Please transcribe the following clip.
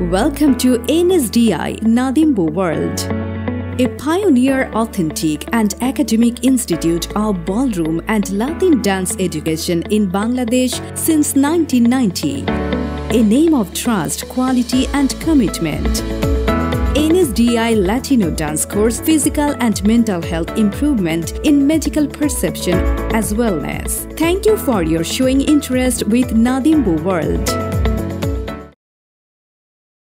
Welcome to NSDI NadimBo World, a pioneer, authentic and academic institute of ballroom and Latin dance education in Bangladesh since 1990. A name of trust, quality and commitment. NSDI Latino dance course, physical and mental health improvement in medical perception as wellness. Thank you for your showing interest with NadimBo World.